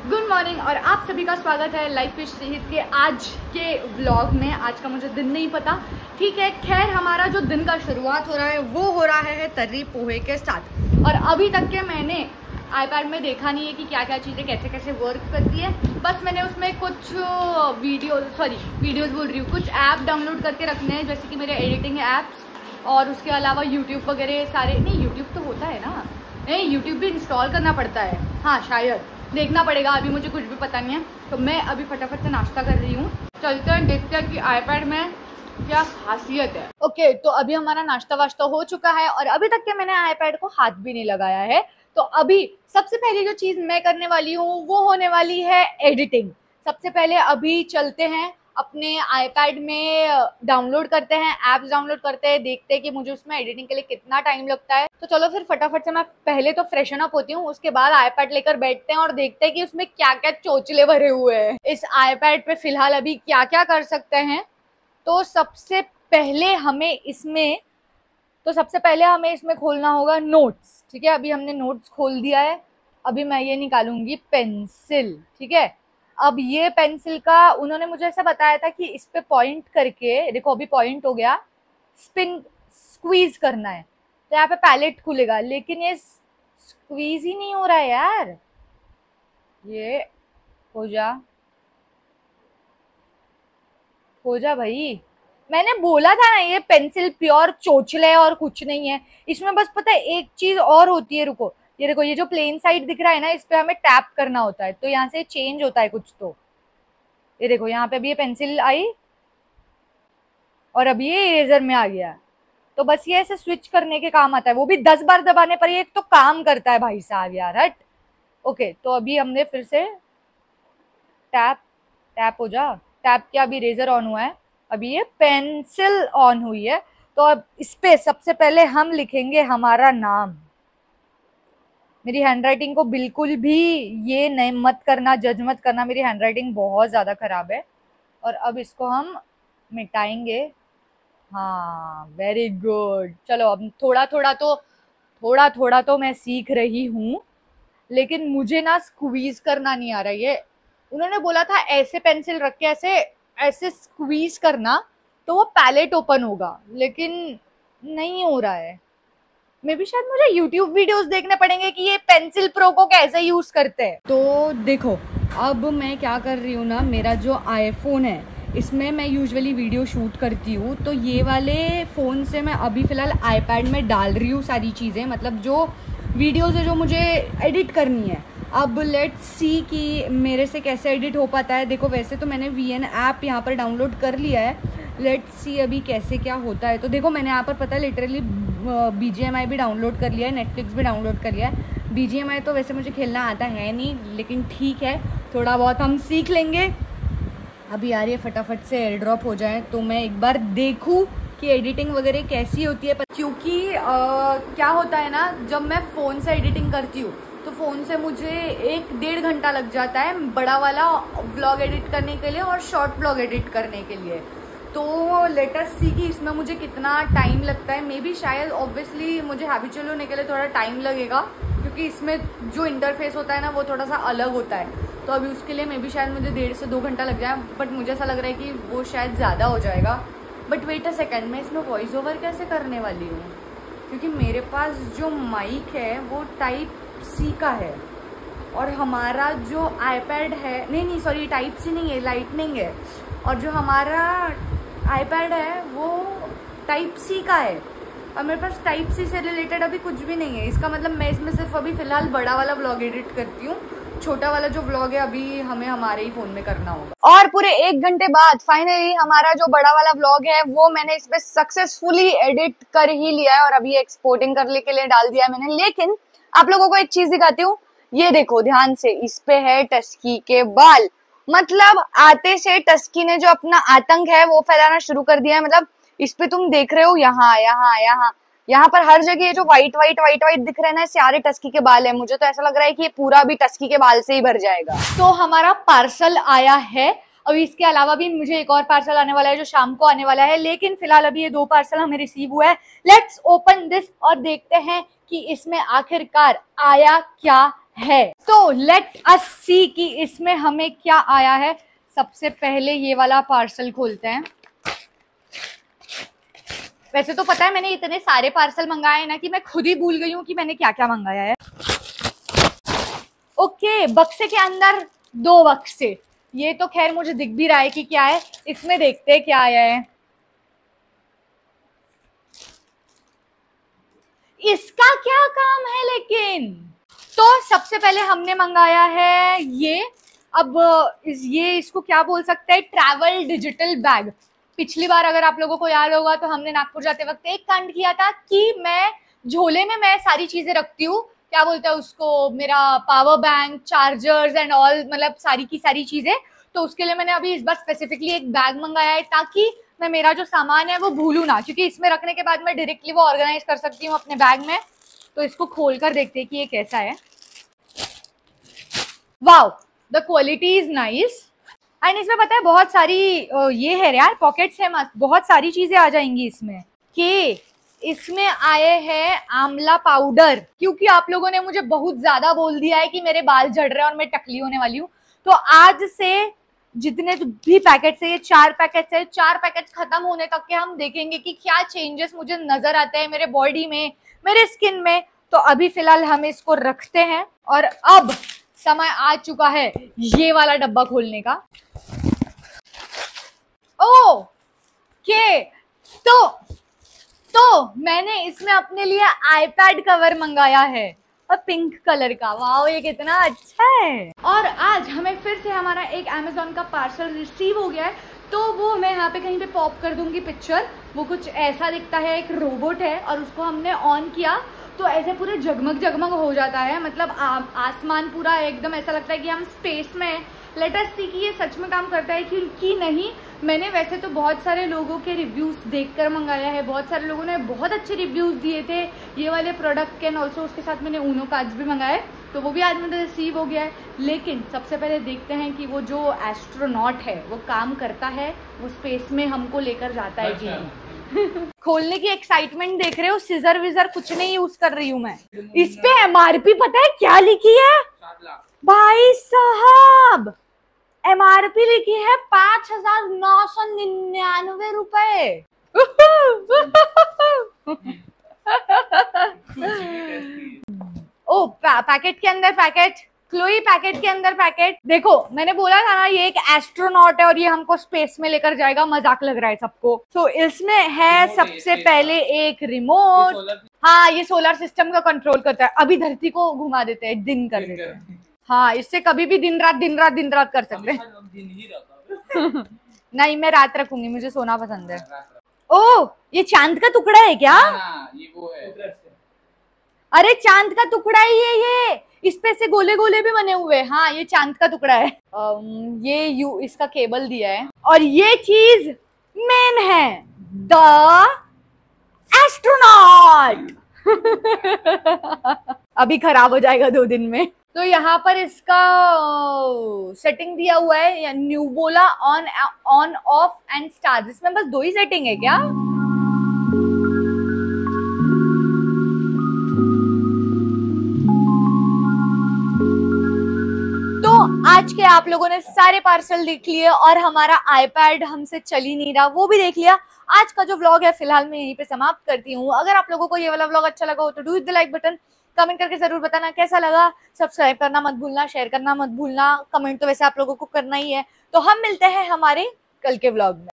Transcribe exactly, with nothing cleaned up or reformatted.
Good morning और आप सभी का स्वागत है लाइफ फिश शहीद के आज के व्लॉग में। आज का मुझे दिन नहीं पता, ठीक है। खैर, हमारा जो दिन का शुरुआत हो रहा है वो हो रहा है तर्री पोहे के साथ। और अभी तक के मैंने आईपैड में देखा नहीं है कि क्या क्या चीज़ें कैसे कैसे वर्क करती है। बस मैंने उसमें कुछ वीडियो सॉरी वीडियोस बोल रही हूँ कुछ ऐप डाउनलोड करके रखने हैं, जैसे कि मेरे एडिटिंग ऐप्स, और उसके अलावा यूट्यूब वगैरह सारे। नहीं, यूट्यूब तो होता है ना, नहीं यूट्यूब भी इंस्टॉल करना पड़ता है, हाँ शायद देखना पड़ेगा, अभी मुझे कुछ भी पता नहीं है। तो मैं अभी फटाफट से नाश्ता कर रही हूँ, चलते हैं देखते हैं कि आईपैड में क्या खासियत है। ओके okay, तो अभी हमारा नाश्ता वाश्ता हो चुका है और अभी तक के मैंने आईपैड को हाथ भी नहीं लगाया है। तो अभी सबसे पहले जो चीज मैं करने वाली हूँ वो होने वाली है एडिटिंग। सबसे पहले अभी चलते हैं अपने आईपैड में, डाउनलोड करते हैं, ऐप्स डाउनलोड करते हैं, देखते हैं कि मुझे उसमें एडिटिंग के लिए कितना टाइम लगता है। तो चलो फिर फटाफट से मैं पहले तो फ्रेशन अप होती हूँ, उसके बाद आईपैड लेकर बैठते हैं और देखते हैं कि उसमें क्या क्या चोचले भरे हुए हैं। इस आईपैड पे फिलहाल अभी क्या क्या कर सकते हैं। तो सबसे पहले हमें इसमें तो सबसे पहले हमें इसमें खोलना होगा नोट्स, ठीक है। अभी हमने नोट्स खोल दिया है। अभी मैं ये निकालूंगी पेंसिल, ठीक है। अब ये पेंसिल का उन्होंने मुझे ऐसा बताया था कि इस पे पॉइंट करके, देखो अभी पॉइंट हो गया, स्पिन स्क्वीज करना है तो यहाँ पे पैलेट खुलेगा, लेकिन ये स्क्वीज ही नहीं हो रहा है यार। ये हो जा हो जा भाई, मैंने बोला था ना ये पेंसिल प्योर चोचले है और कुछ नहीं है इसमें। बस पता है एक चीज और होती है, रुको, ये देखो, ये जो प्लेन साइड दिख रहा है ना, इस पे हमें टैप करना होता है तो यहाँ से चेंज होता है कुछ। तो ये देखो, यहाँ पे अभी ये पेंसिल आई और अभी ये इरेजर में आ गया। तो बस ये ऐसे स्विच करने के काम आता है, वो भी दस बार दबाने पर ये तो काम करता है भाई साहब यार, हट। ओके, तो अभी हमने फिर से टैप टैप हो जा टैप किया, अभी इरेजर ऑन हुआ है, अभी ये पेंसिल ऑन हुई है। तो अब इस पे सबसे पहले हम लिखेंगे हमारा नाम। मेरी हैंडराइटिंग को बिल्कुल भी ये नहीं मत करना, जज मत करना, मेरी हैंडराइटिंग बहुत ज़्यादा ख़राब है। और अब इसको हम मिटाएंगे, हाँ वेरी गुड। चलो अब थोड़ा थोड़ा तो थोड़ा थोड़ा तो मैं सीख रही हूँ, लेकिन मुझे ना स्क्वीज करना नहीं आ रहा है। ये उन्होंने बोला था ऐसे पेंसिल रख के ऐसे ऐसे स्क्वीज करना तो वो पैलेट ओपन होगा, लेकिन नहीं हो रहा है। मे भी शायद मुझे YouTube वीडियोस देखने पड़ेंगे कि ये पेंसिल प्रो को कैसे यूज करते हैं। तो देखो अब मैं क्या कर रही हूँ ना, मेरा जो आईफोन है इसमें मैं यूजुअली वीडियो शूट करती हूँ, तो ये वाले फ़ोन से मैं अभी फ़िलहाल आईपैड में डाल रही हूँ सारी चीज़ें, मतलब जो वीडियोज़ है जो मुझे एडिट करनी है। अब लेट्स सी कि मेरे से कैसे एडिट हो पाता है। देखो वैसे तो मैंने वी एन ऐप यहाँ पर डाउनलोड कर लिया है, लेट्स सी अभी कैसे क्या होता है। तो देखो मैंने यहाँ पर पता है literally B G M I भी डाउनलोड कर लिया है, नेटफ्लिक्स भी डाउनलोड कर लिया है। बी जी एम आई तो वैसे मुझे खेलना आता है नहीं, लेकिन ठीक है थोड़ा बहुत हम सीख लेंगे। अभी यार ये फटाफट से एयर ड्रॉप हो जाए तो मैं एक बार देखूँ कि एडिटिंग वगैरह कैसी होती है। क्योंकि आ, क्या होता है ना, जब मैं फ़ोन से एडिटिंग करती हूँ तो फ़ोन से मुझे एक डेढ़ घंटा लग जाता है बड़ा वाला व्लॉग एडिट करने के लिए और शॉर्ट व्लॉग एडिट करने के लिए। तो लेट अस सी कि इसमें मुझे कितना टाइम लगता है। मे बी शायद ऑब्वियसली मुझे हैबिचुअल होने के लिए थोड़ा टाइम लगेगा, क्योंकि इसमें जो इंटरफेस होता है ना वो थोड़ा सा अलग होता है। तो अभी उसके लिए मे बी शायद मुझे डेढ़ से दो घंटा लग जाए, बट मुझे ऐसा लग रहा है कि वो शायद ज़्यादा हो जाएगा। बट वेट अ सेकेंड, मैं इसमें वॉइस ओवर कैसे करने वाली हूँ, क्योंकि मेरे पास जो माइक है वो टाइप सी का है और हमारा जो आईपैड है, नहीं नहीं सॉरी टाइप सी नहीं है, लाइटनिंग है, और जो हमारा आईपैड है वो टाइप सी का है और मेरे पास टाइप सी से रिलेटेड अभी कुछ भी नहीं है। इसका मतलब मैं इसमें सिर्फ अभी फ़िलहाल बड़ा वाला व्लॉग एडिट करती हूँ, छोटा वाला जो व्लॉग है अभी हमें हमारे ही फ़ोन में करना होगा। और पूरे एक घंटे बाद फाइनली हमारा जो बड़ा वाला व्लॉग है वो मैंने इस पे सक्सेसफुली एडिट कर ही लिया है और अभी एक्सपोर्टिंग करने के लिए डाल दिया है मैंने। लेकिन आप लोगों को एक चीज दिखाती हूँ, ये देखो ध्यान से, इस पे है टस्की के बाल। मतलब आते से टस्की ने जो अपना आतंक है वो फैलाना शुरू कर दिया है। मतलब इस पे तुम देख रहे हो, यहाँ यहाँ यहाँ यहाँ पर हर जगह ये जो व्हाइट व्हाइट व्हाइट व्हाइट दिख रहे हैं ना, सारे टस्की के बाल है। मुझे तो ऐसा लग रहा है कि ये पूरा भी टस्की के बाल से ही भर जाएगा। तो हमारा पार्सल आया है। अभी इसके अलावा भी मुझे एक और पार्सल आने वाला है जो शाम को आने वाला है, लेकिन फिलहाल अभी ये दो पार्सल हमें रिसीव हुआ है। लेट्स ओपन दिस और देखते हैं कि इसमें आखिरकार आया क्या है। तो लेट अस सी कि इसमें हमें क्या आया है। सबसे पहले ये वाला पार्सल खोलते हैं। वैसे तो पता है मैंने इतने सारे पार्सल मंगाए हैं ना कि मैं खुद ही भूल गई हूँ कि मैंने क्या क्या मंगाया है। ओके, बक्से के अंदर दो बक्से, ये तो खैर मुझे दिख भी रहा है कि क्या है। इसमें देखते हैं क्या आया है। इसका क्या काम है लेकिन। तो सबसे पहले हमने मंगाया है ये। अब इस ये इसको क्या बोल सकते हैं, ट्रैवल डिजिटल बैग। पिछली बार अगर आप लोगों को याद होगा तो हमने नागपुर जाते वक्त एक कांड किया था कि मैं झोले में मैं सारी चीजें रखती हूँ, क्या बोलते हैं उसको, मेरा power bank, chargers and all, मतलब सारी की सारी चीजें। तो उसके लिए मैंने अभी इस बार स्पेसिफिकली एक बैग मंगाया है ताकि मैं मेरा जो सामान है वो भूलू ना, क्योंकि इसमें रखने के बाद मैं डायरेक्टली वो ऑर्गेनाइज कर सकती हूँ अपने बैग में। तो इसको खोल कर देखते हैं कि ये कैसा है। Wow, the quality is nice. And इसमें पता है बहुत सारी ये है यार, पॉकेट्स है मस्त, बहुत सारी चीजें आ जाएंगी इसमें। के इसमें आए हैं आंवला पाउडर, क्योंकि आप लोगों ने मुझे बहुत ज्यादा बोल दिया है कि मेरे बाल झड़ रहे हैं और मैं टकली होने वाली हूँ। तो आज से जितने भी पैकेट्स है, ये चार पैकेट्स है, चार पैकेट्स खत्म होने तक के हम देखेंगे कि क्या चेंजेस मुझे नजर आते हैं मेरे बॉडी में, मेरे स्किन में। तो अभी फिलहाल हम इसको रखते हैं और अब समय आ चुका है ये वाला डब्बा खोलने का। ओ के तो तो मैंने इसमें अपने लिए आईपैड कवर मंगाया है और पिंक कलर का। वाओ, ये कितना अच्छा है। और आज हमें फिर से हमारा एक अमेज़न का पार्सल रिसीव हो गया है, तो वो मैं यहाँ पे कहीं पे पॉप कर दूंगी पिक्चर। वो कुछ ऐसा दिखता है, एक रोबोट है और उसको हमने ऑन किया तो ऐसे पूरे जगमग जगमग हो जाता है, मतलब आ, आसमान पूरा एकदम ऐसा लगता है कि हम स्पेस में हैं। लेट अस सी कि ये सच में काम करता है कि, कि नहीं। मैंने वैसे तो बहुत सारे लोगों के रिव्यूज देखकर मंगाया है, बहुत सारे लोगों ने बहुत अच्छे रिव्यूज दिए थे ये वाले प्रोडक्ट के, एंड ऑल्सो उसके साथ मैंने ऊनो कार्ड्स भी मंगाए, तो वो भी आज मुझे रिसीव हो गया है। लेकिन सबसे पहले देखते हैं कि वो जो एस्ट्रोनॉट है वो काम करता है, वो स्पेस में हमको लेकर जाता है कि नहीं। खोलने की एक्साइटमेंट देख रहे हो, सीजर विजर कुछ नहीं यूज कर रही हूँ मैं। इस पे एमआरपी पता है क्या लिखी है भाई साहब, एमआरपी लिखी है पांच हजार नौ सौ निन्यानवे रुपए। ओ पैकेट के अंदर पैकेट, क्लोई पैकेट के अंदर पैकेट। देखो मैंने बोला था ना ये एक एस्ट्रोनॉट है और ये हमको स्पेस में लेकर जाएगा, मजाक लग रहा है सबको। तो इसमें है सबसे पहले एक रिमोट। हाँ, ये सोलर सिस्टम का कंट्रोल करता है। अभी धरती को घुमा देते हैं, दिन कर देते हैं। हाँ, इससे कभी भी दिन रात दिन रात दिन रात कर सकते हैं। नहीं, मैं रात रखूंगी, मुझे सोना पसंद है। ओ, ये चांद का टुकड़ा है क्या? ये वो है। अरे चांद का टुकड़ा ही है ये, इस पे से गोले गोले भी बने हुए। हाँ, ये चांद का टुकड़ा है। um, ये यू इसका केबल दिया है और ये चीज मेन है, द एस्ट्रोनॉट। अभी खराब हो जाएगा दो दिन में। तो यहाँ पर इसका सेटिंग दिया हुआ है, न्यूबोला on on off and stars. इसमें बस दो ही सेटिंग है क्या? तो आज के आप लोगों ने सारे पार्सल देख लिए और हमारा आईपैड हमसे चल ही नहीं रहा, वो भी देख लिया। आज का जो व्लॉग है फिलहाल मैं यहीं पे समाप्त करती हूँ। अगर आप लोगों को ये वाला व्लॉग अच्छा लगा हो तो do hit the like button, comment करके जरूर बताना कैसा लगा, सब्सक्राइब करना मत भूलना, शेयर करना मत भूलना। कमेंट तो वैसे आप लोगों को करना ही है। तो हम मिलते हैं हमारे कल के व्लॉग में।